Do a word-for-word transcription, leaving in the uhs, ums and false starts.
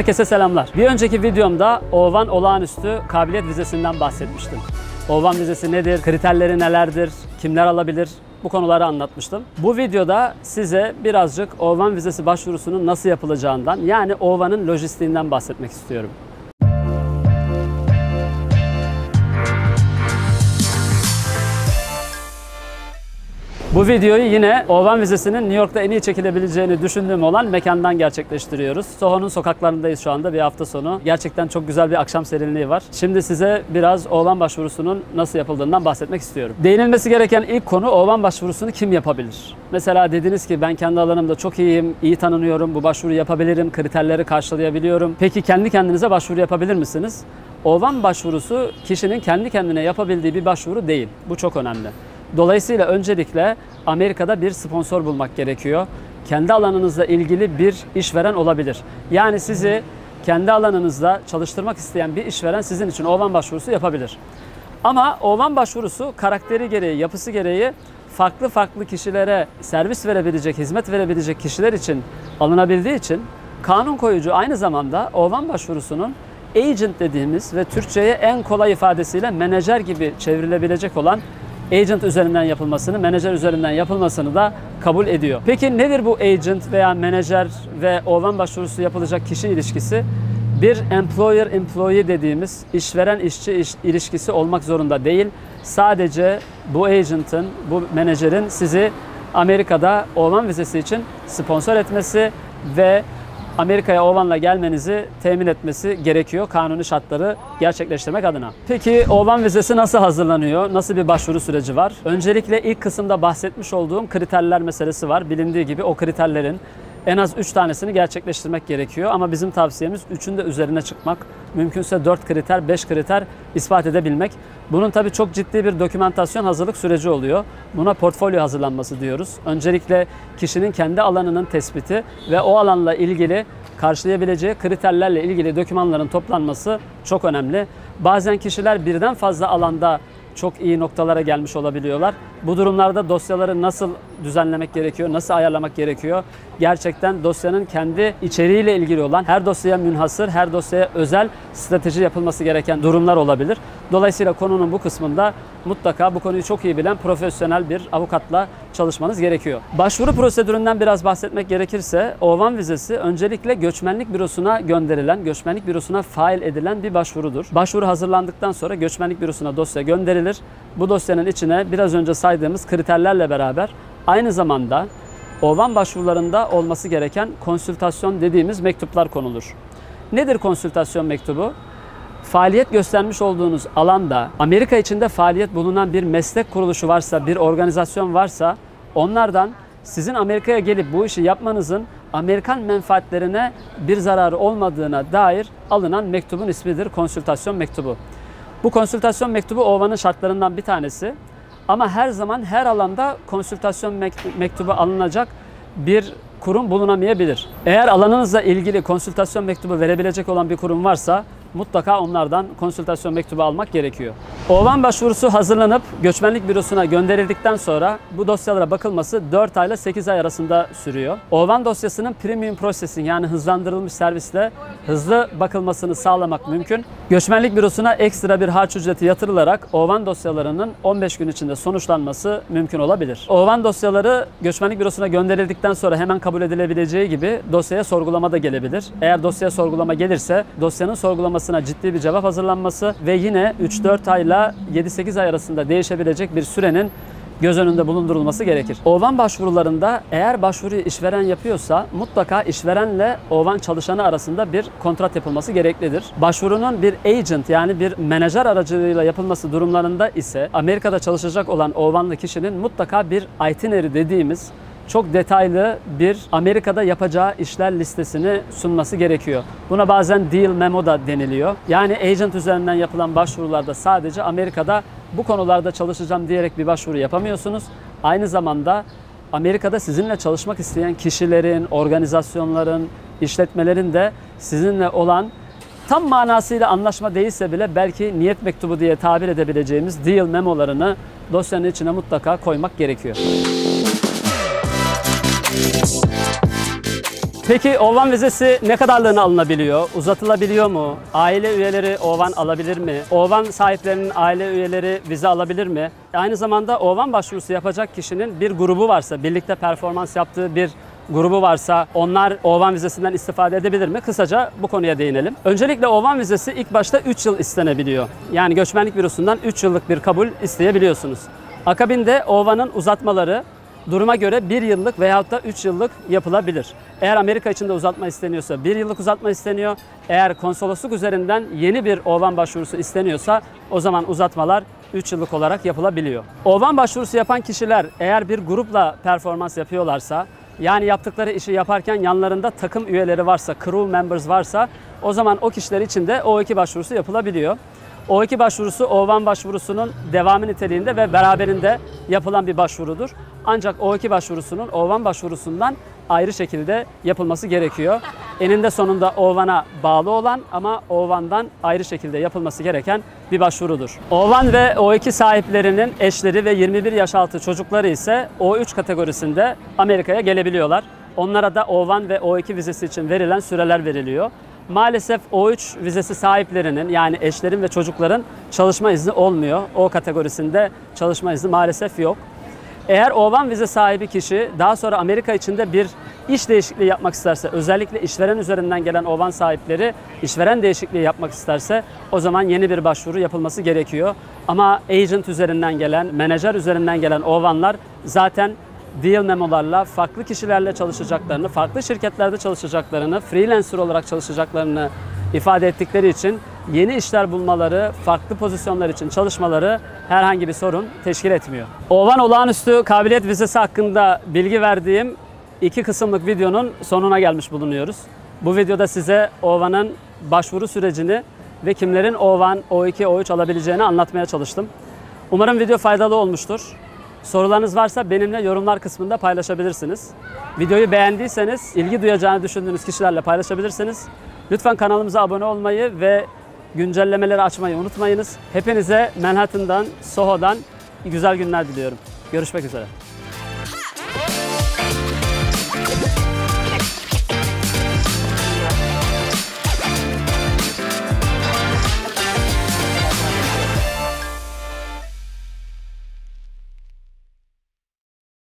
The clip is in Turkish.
Herkese selamlar. Bir önceki videomda O bir olağanüstü kabiliyet vizesinden bahsetmiştim. O bir vizesi nedir, kriterleri nelerdir, kimler alabilir? Bu konuları anlatmıştım. Bu videoda size birazcık O bir vizesi başvurusunun nasıl yapılacağından, yani O bir'in lojistiğinden bahsetmek istiyorum. Bu videoyu yine O bir vizesinin New York'ta en iyi çekilebileceğini düşündüğüm olan mekandan gerçekleştiriyoruz. Soho'nun sokaklarındayız şu anda, bir hafta sonu. Gerçekten çok güzel bir akşam serinliği var. Şimdi size biraz O bir başvurusunun nasıl yapıldığından bahsetmek istiyorum. Değinilmesi gereken ilk konu, O bir başvurusunu kim yapabilir? Mesela dediniz ki ben kendi alanımda çok iyiyim, iyi tanınıyorum, bu başvuru yapabilirim, kriterleri karşılayabiliyorum. Peki kendi kendinize başvuru yapabilir misiniz? O bir başvurusu kişinin kendi kendine yapabildiği bir başvuru değil. Bu çok önemli. Dolayısıyla öncelikle Amerika'da bir sponsor bulmak gerekiyor. Kendi alanınızla ilgili bir işveren olabilir. Yani sizi kendi alanınızda çalıştırmak isteyen bir işveren sizin için O bir başvurusu yapabilir. Ama O bir başvurusu karakteri gereği, yapısı gereği farklı farklı kişilere servis verebilecek, hizmet verebilecek kişiler için alınabildiği için kanun koyucu aynı zamanda O bir başvurusunun agent dediğimiz ve Türkçe'ye en kolay ifadesiyle menajer gibi çevrilebilecek olan agent üzerinden yapılmasını, menajer üzerinden yapılmasını da kabul ediyor. Peki nedir bu agent veya menajer ve O bir başvurusu yapılacak kişi ilişkisi? Bir employer-employee dediğimiz işveren-işçi ilişkisi olmak zorunda değil. Sadece bu agent'ın, bu menajerin sizi Amerika'da O bir vizesi için sponsor etmesi ve Amerika'ya O bir'la gelmenizi temin etmesi gerekiyor kanuni şartları gerçekleştirmek adına. Peki O bir vizesi nasıl hazırlanıyor? Nasıl bir başvuru süreci var? Öncelikle ilk kısımda bahsetmiş olduğum kriterler meselesi var. Bilindiği gibi o kriterlerin en az üç tanesini gerçekleştirmek gerekiyor. Ama bizim tavsiyemiz üçün de üzerine çıkmak. Mümkünse dört kriter, beş kriter ispat edebilmek. Bunun tabii çok ciddi bir dokümantasyon hazırlık süreci oluyor. Buna portfolyo hazırlanması diyoruz. Öncelikle kişinin kendi alanının tespiti ve o alanla ilgili karşılayabileceği kriterlerle ilgili dokümanların toplanması çok önemli. Bazen kişiler birden fazla alanda çok iyi noktalara gelmiş olabiliyorlar. Bu durumlarda dosyaları nasıl düzenlemek gerekiyor, nasıl ayarlamak gerekiyor? Gerçekten dosyanın kendi içeriğiyle ilgili olan, her dosyaya münhasır, her dosyaya özel strateji yapılması gereken durumlar olabilir. Dolayısıyla konunun bu kısmında mutlaka bu konuyu çok iyi bilen profesyonel bir avukatla çalışmanız gerekiyor. Başvuru prosedüründen biraz bahsetmek gerekirse, O bir vizesi öncelikle göçmenlik bürosuna gönderilen, göçmenlik bürosuna fail edilen bir başvurudur. Başvuru hazırlandıktan sonra göçmenlik bürosuna dosya gönderilir. Bu dosyanın içine biraz önce saydığımız kriterlerle beraber aynı zamanda O bir başvurularında olması gereken konsültasyon dediğimiz mektuplar konulur. Nedir konsültasyon mektubu? Faaliyet göstermiş olduğunuz alanda Amerika içinde faaliyet bulunan bir meslek kuruluşu varsa, bir organizasyon varsa onlardan sizin Amerika'ya gelip bu işi yapmanızın Amerikan menfaatlerine bir zararı olmadığına dair alınan mektubun ismidir konsültasyon mektubu. Bu konsültasyon mektubu O bir'in şartlarından bir tanesi. Ama her zaman her alanda konsültasyon mektubu alınacak bir kurum bulunamayabilir. Eğer alanınızla ilgili konsültasyon mektubu verebilecek olan bir kurum varsa mutlaka onlardan konsültasyon mektubu almak gerekiyor. O bir başvurusu hazırlanıp göçmenlik bürosuna gönderildikten sonra bu dosyalara bakılması dört ay ile sekiz ay arasında sürüyor. O bir dosyasının premium processing, yani hızlandırılmış servisle hızlı bakılmasını sağlamak mümkün. Göçmenlik bürosuna ekstra bir harç ücreti yatırılarak O bir dosyalarının on beş gün içinde sonuçlanması mümkün olabilir. O bir dosyaları göçmenlik bürosuna gönderildikten sonra hemen kabul edilebileceği gibi dosyaya sorgulama da gelebilir. Eğer dosyaya sorgulama gelirse dosyanın sorgulaması ciddi bir cevap hazırlanması ve yine üç dört ayla yedi sekiz ay arasında değişebilecek bir sürenin göz önünde bulundurulması gerekir. O bir başvurularında eğer başvuruyu işveren yapıyorsa mutlaka işverenle O bir çalışanı arasında bir kontrat yapılması gereklidir. Başvurunun bir agent, yani bir menajer aracılığıyla yapılması durumlarında ise Amerika'da çalışacak olan O bir'li kişinin mutlaka bir itinerary dediğimiz çok detaylı bir Amerika'da yapacağı işler listesini sunması gerekiyor. Buna bazen deal memo da deniliyor. Yani agent üzerinden yapılan başvurularda sadece Amerika'da bu konularda çalışacağım diyerek bir başvuru yapamıyorsunuz. Aynı zamanda Amerika'da sizinle çalışmak isteyen kişilerin, organizasyonların, işletmelerin de sizinle olan tam manasıyla anlaşma değilse bile belki niyet mektubu diye tabir edebileceğimiz deal memolarını dosyanın içine mutlaka koymak gerekiyor. Peki O bir vizesi ne kadarlığına alınabiliyor? Uzatılabiliyor mu? Aile üyeleri O bir alabilir mi? O bir sahiplerinin aile üyeleri vize alabilir mi? Aynı zamanda O bir başvurusu yapacak kişinin bir grubu varsa, birlikte performans yaptığı bir grubu varsa onlar O bir vizesinden istifade edebilir mi? Kısaca bu konuya değinelim. Öncelikle O bir vizesi ilk başta üç yıl istenebiliyor. Yani göçmenlik bürosundan üç yıllık bir kabul isteyebiliyorsunuz. Akabinde O bir'in uzatmaları duruma göre bir yıllık veyahut da üç yıllık yapılabilir. Eğer Amerika için de uzatma isteniyorsa bir yıllık uzatma isteniyor. Eğer konsolosluk üzerinden yeni bir O bir başvurusu isteniyorsa o zaman uzatmalar üç yıllık olarak yapılabiliyor. O bir başvurusu yapan kişiler eğer bir grupla performans yapıyorlarsa, yani yaptıkları işi yaparken yanlarında takım üyeleri varsa, crew members varsa o zaman o kişiler için de O iki başvurusu yapılabiliyor. O iki başvurusu O bir başvurusunun devamı niteliğinde ve beraberinde yapılan bir başvurudur. Ancak O iki başvurusunun O bir başvurusundan ayrı şekilde yapılması gerekiyor. Eninde sonunda O bir'a bağlı olan ama O bir'den ayrı şekilde yapılması gereken bir başvurudur. O bir ve O iki sahiplerinin eşleri ve yirmi bir yaş altı çocukları ise O üç kategorisinde Amerika'ya gelebiliyorlar. Onlara da O bir ve O iki vizesi için verilen süreler veriliyor. Maalesef O üç vizesi sahiplerinin, yani eşlerin ve çocukların çalışma izni olmuyor. O kategorisinde çalışma izni maalesef yok. Eğer O bir vize sahibi kişi daha sonra Amerika içinde bir iş değişikliği yapmak isterse, özellikle işveren üzerinden gelen O bir sahipleri işveren değişikliği yapmak isterse o zaman yeni bir başvuru yapılması gerekiyor. Ama agent üzerinden gelen, menajer üzerinden gelen O bir'ler zaten deal memolarla farklı kişilerle çalışacaklarını, farklı şirketlerde çalışacaklarını, freelancer olarak çalışacaklarını ifade ettikleri için yeni işler bulmaları, farklı pozisyonlar için çalışmaları herhangi bir sorun teşkil etmiyor. O bir olağanüstü kabiliyet vizesi hakkında bilgi verdiğim iki kısımlık videonun sonuna gelmiş bulunuyoruz. Bu videoda size O bir'in başvuru sürecini ve kimlerin O bir, O iki, O üç alabileceğini anlatmaya çalıştım. Umarım video faydalı olmuştur. Sorularınız varsa benimle yorumlar kısmında paylaşabilirsiniz. Videoyu beğendiyseniz ilgi duyacağını düşündüğünüz kişilerle paylaşabilirsiniz. Lütfen kanalımıza abone olmayı ve güncellemeleri açmayı unutmayınız. Hepinize Manhattan'dan, Soho'dan güzel günler diliyorum. Görüşmek üzere.